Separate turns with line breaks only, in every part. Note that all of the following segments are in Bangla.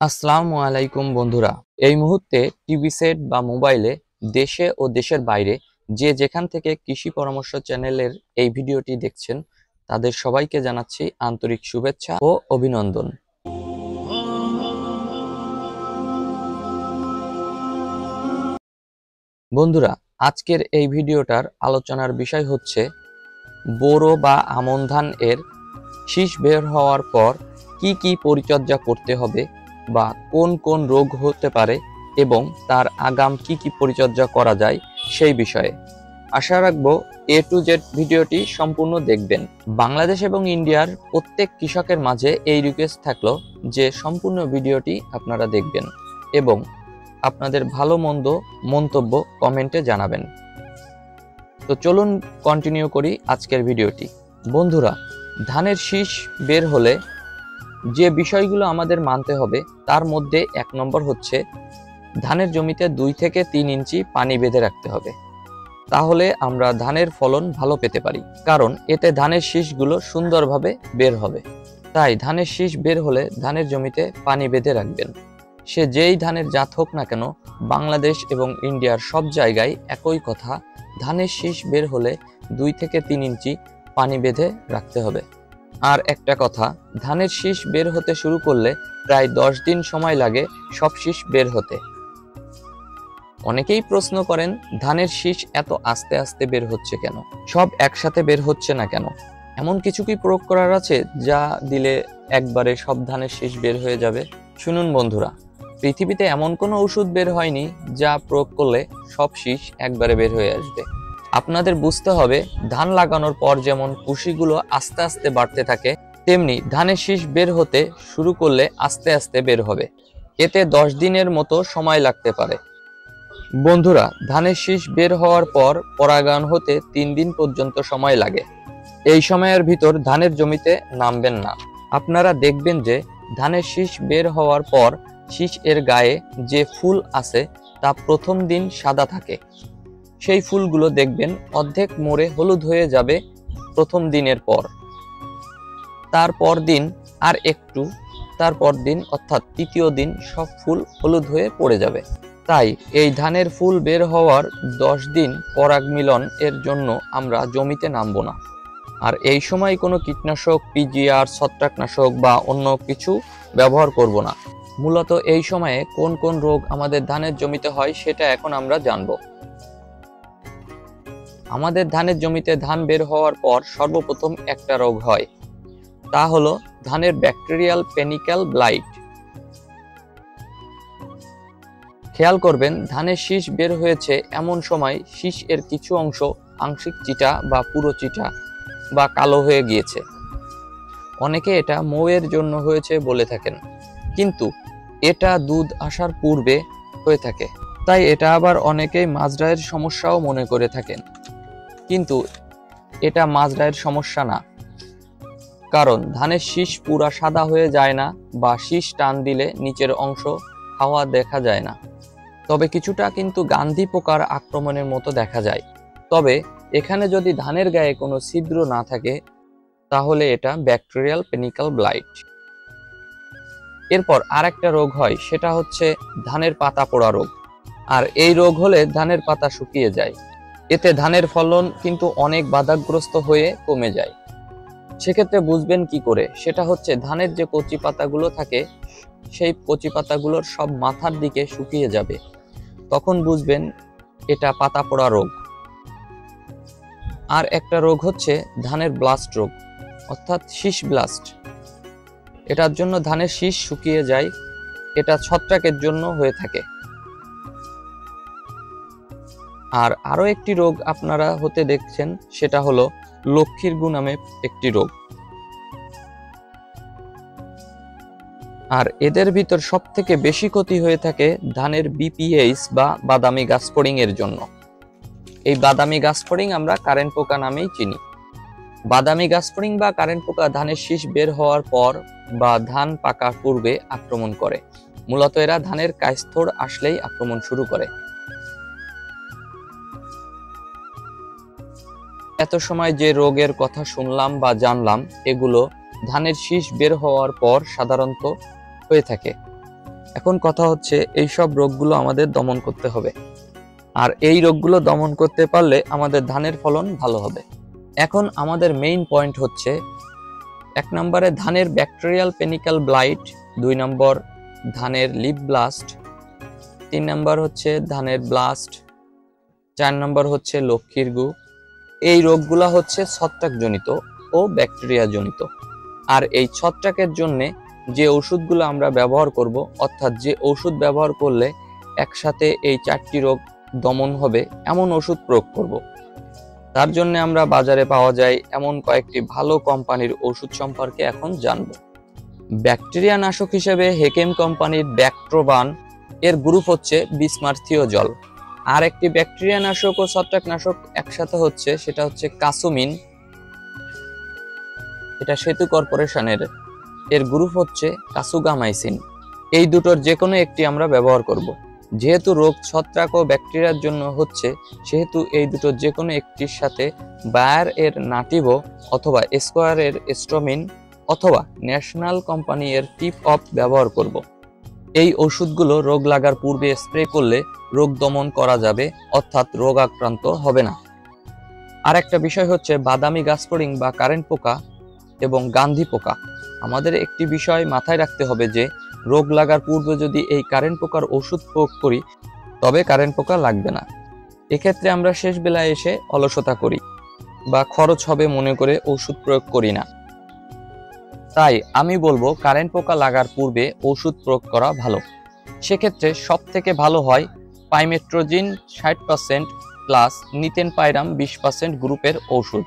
আসসালামু আলাইকুম বন্ধুরা। এই মুহূর্তে টিভি সেট বা মোবাইলে দেশে ও দেশের বাইরে যে যেখান থেকে কৃষি পরামর্শ চ্যানেলের এই ভিডিওটি দেখছেন তাদের সবাইকে জানাচ্ছি আন্তরিক শুভেচ্ছা ও অভিনন্দন। বন্ধুরা, আজকের এই ভিডিওটার আলোচনার বিষয় হচ্ছে বোরো বা আমন ধান এর শীষ বের হওয়ার পর কি কি পরিচর্যা করতে হবে বা কোন কোন রোগ হতে পারে এবং তার আগাম কি কি পরিচর্যা করা যায় সেই বিষয়ে। আশা রাখবো A to Z ভিডিওটি সম্পূর্ণ দেখবেন। বাংলাদেশ এবং ইন্ডিয়ার প্রত্যেক কৃষকের মাঝে এই রিকোয়েস্ট থাকলো যে সম্পূর্ণ ভিডিওটি আপনারা দেখবেন এবং আপনাদের ভালো মন্দ মন্তব্য কমেন্টে জানাবেন। তো চলুন কন্টিনিউ করি আজকের ভিডিওটি। বন্ধুরা, ধানের শীষ বের হলে যে বিষয়গুলো আমাদের মানতে হবে তার মধ্যে 1 নম্বর হচ্ছে ধানের জমিতে 2 থেকে 3 ইঞ্চি পানি বেঁধে রাখতে হবে। তাহলে আমরা ধানের ফলন ভালো পেতে পারি, কারণ এতে ধানের শীষগুলো সুন্দরভাবে বের হবে। তাই ধানের শীষ বের হলে ধানের জমিতে পানি বেঁধে রাখবেন। সে যেই ধানের জাত হোক না কেন, বাংলাদেশ এবং ইন্ডিয়ার সব জায়গায় একই কথা, ধানের শীষ বের হলে 2 থেকে 3 ইঞ্চি পানি বেঁধে রাখতে হবে। আর একটা কথা, ধানের শীষ বের হতে শুরু করলে প্রায় 10 দিন সময় লাগে সব শীষ বের হতে। অনেকেই প্রশ্ন করেন ধানের শীষ এত আস্তে আস্তে বের হচ্ছে কেন, সব একসাথে বের হচ্ছে না কেন? এমন কিছু কি প্রয়োগ করার আছে যা দিলে একবারে সব ধানের শীষ বের হয়ে যাবে? শুনুন বন্ধুরা, পৃথিবীতে এমন কোনো ওষুধ বের হয়নি যা প্রয়োগ করলে সব শীষ একবারে বের হয়ে আসবে। আপনাদের বুঝতে হবে, ধান লাগানোর পর যেমন কুশিগুলো আস্তে আস্তে বাড়তে থাকে, তেমনি ধানের শীষ বের হতে শুরু করলে আস্তে আস্তে বের হবে। এতে 10 দিনের মতো সময় লাগতে পারে। বন্ধুরা, ধানের শীষ বের হওয়ার পর পরাগায়ন হতে 3 দিন পর্যন্ত সময় লাগে। এই সময়ের ভিতর ধানের জমিতে নামবেন না। আপনারা দেখবেন যে ধানের শীষ বের হওয়ার পর শীষ এর গায়ে যে ফুল আছে তা প্রথম দিন সাদা থাকে। সেই ফুলগুলো দেখবেন অর্ধেক মরে হলুদ হয়ে যাবে প্রথম দিনের পর। তারপর দিন আর একটু, তারপর দিন অর্থাৎ তৃতীয় দিন সব ফুল হলুদ হয়ে পড়ে যাবে। তাই এই ধানের ফুল বের হওয়ার 10 দিন পরাগ মিলন এর জন্য আমরা জমিতে নামবো না। আর এই সময় কোনো কীটনাশক, পিজিআর, ছত্রাকনাশক বা অন্য কিছু ব্যবহার করব না। মূলত এই সময়ে কোন কোন রোগ আমাদের ধানের জমিতে হয় সেটা এখন আমরা জানবো। আমাদের ধানের জমিতে ধান বের হওয়ার পর সর্বপ্রথম একটা রোগ হয়, তা হলো ধানের ব্যাকটেরিয়াল পেনিক্যাল ব্লাইট। খেয়াল করবেন, ধানের শীষ বের হয়েছে এমন সময় শীষ এর কিছু অংশ আংশিক চিটা বা পুরো চিটা বা কালো হয়ে গিয়েছে। অনেকে এটা মৌয়ের জন্য হয়েছে বলে থাকেন, কিন্তু এটা দুধ আসার পূর্বে হয়ে থাকে। তাই এটা আবার অনেকেই মাঝরায়ের সমস্যাও মনে করে থাকেন, কিন্তু এটা মাঝরায়ের সমস্যা না। কারণ ধানের শীষ পুরা সাদা হয়ে যায় না বা শীষ টান দিলে নিচের অংশ খাওয়া দেখা যায় না। তবে কিছুটা কিন্তু গান্ধী পোকার আক্রমণের মতো দেখা যায়। তবে এখানে যদি ধানের গায়ে কোনো ছিদ্র না থাকে তাহলে এটা ব্যাকটেরিয়াল পেনিক্যাল ব্লাইট। এরপর আরেকটা রোগ হয়, সেটা হচ্ছে ধানের পাতা পোড়া রোগ। আর এই রোগ হলে ধানের পাতা শুকিয়ে যায়। এতে ধানের ফলন কিন্তু অনেক বাধাগ্রস্ত হয়ে কমে যায়। সেক্ষেত্রে বুঝবেন কি করে, সেটা হচ্ছে ধানের যে কচি পাতাগুলো থাকে সেই কচি পাতাগুলোর সব মাথার দিকে শুকিয়ে যাবে, তখন বুঝবেন এটা পাতা পোড়া রোগ। আর একটা রোগ হচ্ছে ধানের ব্লাস্ট রোগ, অর্থাৎ শীষ ব্লাস্ট। এটার জন্য ধানের শীষ শুকিয়ে যায়, এটা ছত্রাকের জন্য হয়ে থাকে। আর আরো একটি রোগ আপনারা হতে দেখছেন, সেটা হলো লক্ষ্মীর গু নামে একটি রোগ। আর এদের ভিতর সব থেকে বেশি ক্ষতি হয়ে থাকে ধানের বিপিএইচ বা বাদামি গাছফড়িং এর জন্য। এই বাদামি গাছফড়িং আমরা কারেন্ট পোকা নামেই চিনি। বাদামি গাছফড়িং বা কারেন্ট পোকা ধানের শীষ বের হওয়ার পর বা ধান পাকার পূর্বে আক্রমণ করে। মূলত এরা ধানের কাইস্থর আসলেই আক্রমণ শুরু করে। এত সময় যে রোগের কথা শুনলাম বা জানলাম, এগুলো ধানের শীষ বের হওয়ার পর সাধারণত হয়ে থাকে। এখন কথা হচ্ছে এই সব রোগগুলো আমাদের দমন করতে হবে, আর এই রোগগুলো দমন করতে পারলে আমাদের ধানের ফলন ভালো হবে। এখন আমাদের মেইন পয়েন্ট হচ্ছে 1 নম্বরে ধানের ব্যাকটেরিয়াল পেনিক্যাল ব্লাইট, 2 নম্বর ধানের লিপ ব্লাস্ট, 3 নম্বর হচ্ছে ধানের ব্লাস্ট, 4 নম্বর হচ্ছে লক্ষ্মীর গু। এই রোগগুলো হচ্ছে ছত্রাকজনিত ও ব্যাকটেরিয়া জনিত। আর এই ছত্রাকের জন্য যে ওষুধগুলো আমরা ব্যবহার করব, অর্থাৎ যে ওষুধ ব্যবহার করলে একসাথে এই 4টি রোগ দমন হবে এমন ওষুধ প্রয়োগ করব। তার জন্য আমরা বাজারে পাওয়া যায় এমন কয়েকটি ভালো কোম্পানির ওষুধ সম্পর্কে এখন জানব। ব্যাকটেরিয়া নাশক হিসেবে হেকেম কোম্পানির ব্যাক্ট্রোবান এর গ্রুপ হচ্ছে বিসমার্থিওজল। আর একটি ব্যাকটেরিয়া নাশক ও ছত্রাকনাশক একসাথে হচ্ছে, সেটা হচ্ছে কাসুমিন, এটা সেতু কর্পোরেশনের, এর গ্রুপ হচ্ছে কাসুগামাইসিন। এই দুটোর যে কোনো একটি আমরা ব্যবহার করব। যেহেতু রোগ ছত্রাক ও ব্যাকটেরিয়ার জন্য হচ্ছে, সেহেতু এই দুটোর যে কোনো একটির সাথে বায়ার এর নাটিভো অথবা স্কোয়ার এর স্ট্রোমিন অথবা ন্যাশনাল কোম্পানি এর টিপ অফ ব্যবহার করব। এই ওষুধগুলো রোগ লাগার পূর্বে স্প্রে করলে রোগ দমন করা যাবে, অর্থাৎ রোগ আক্রান্ত হবে না। আর একটা বিষয় হচ্ছে বাদামি গাছফড়িং বা কারেন্ট পোকা এবং গান্ধী পোকা। আমাদের একটি বিষয় মাথায় রাখতে হবে যে রোগ লাগার পূর্বে যদি এই কারেন্ট পোকার ওষুধ প্রয়োগ করি তবে কারেন্ট পোকা লাগবে না। এক্ষেত্রে আমরা শেষ বেলায় এসে অলসতা করি বা খরচ হবে মনে করে ওষুধ প্রয়োগ করি না। তাই আমি বলবো কারেন্ট পোকা লাগার পূর্বে ওষুধ প্রয়োগ করা ভালো। সেক্ষেত্রে সব থেকে ভালো হয় পাইমেট্রোজিন 60% প্লাস নিতেন পাইরাম 20% গ্রুপের ওষুধ।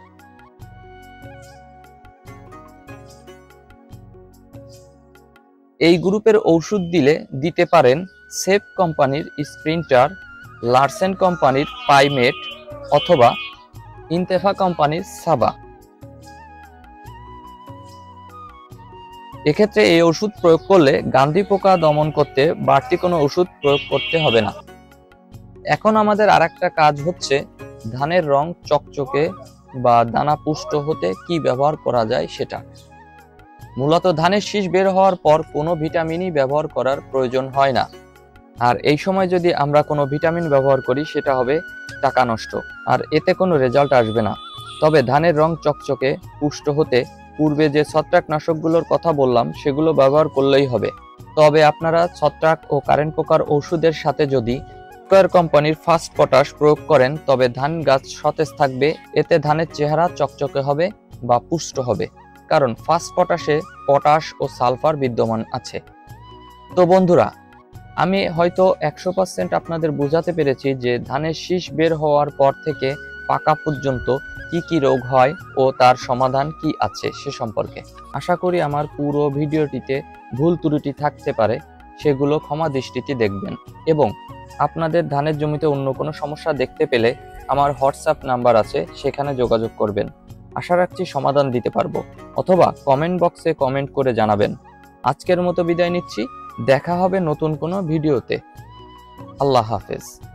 এই গ্রুপের ওষুধ দিতে পারেন সেফ কোম্পানির স্প্রিন্টার, লারসেন কোম্পানির পাইমেট অথবা ইনতেফা কোম্পানির সাবা। এক্ষেত্রে এই ওষুধ প্রয়োগ করলে গান্ধী পোকা দমন করতে বাড়তি কোনো ওষুধ প্রয়োগ করতে হবে না। এখন আমাদের আরেকটা কাজ হচ্ছে ধানের রং চকচকে বা দানা পুষ্ট হতে কি ব্যবহার করা যায় সেটা। মূলত ধানের শীষ বের হওয়ার পর কোনো ভিটামিনই ব্যবহার করার প্রয়োজন হয় না। আর এই সময় যদি আমরা কোনো ভিটামিন ব্যবহার করি সেটা হবে টাকা নষ্ট, আর এতে কোনো রেজাল্ট আসবে না। তবে ধানের রং চকচকে পুষ্ট হতে পূর্বে যে ছত্রাকনাশকগুলোর কথা বললাম সেগুলো ব্যবহার করলেই হবে। তবে আপনারা ছত্রাক ও কারেন্ট পোকার ওষুধের সাথে যদি স্কয়ার কোম্পানির ফার্স্ট পটাশ প্রয়োগ করেন তবে ধান গাছ সতেজ থাকবে। এতে ধানের চেহারা চকচকে হবে বা পুষ্ট হবে, কারণ ফার্স্ট পটাশে পটাশ ও সালফার বিদ্যমান আছে। তো বন্ধুরা, আমি হয়তো 100% আপনাদের বোঝাতে পেরেছি যে ধানের শীষ বের হওয়ার পর থেকে পাকা পর্যন্ত কি কি রোগ হয় ও তার সমাধান কি আছে সে সম্পর্কে। আশা করি আমার পুরো ভিডিওটিতে ভুল ত্রুটি থাকতে পারে, সেগুলো ক্ষমা দৃষ্টিতে দেখবেন। এবং আপনাদের ধানের জমিতে অন্য কোনো সমস্যা দেখতে পেলে আমার হোয়াটসঅ্যাপ নাম্বার আছে, সেখানে যোগাযোগ করবেন। আশা রাখছি সমাধান দিতে পারবো, অথবা কমেন্ট বক্সে কমেন্ট করে জানাবেন। আজকের মতো বিদায় নিচ্ছি, দেখা হবে নতুন কোনো ভিডিওতে। আল্লাহ হাফেজ।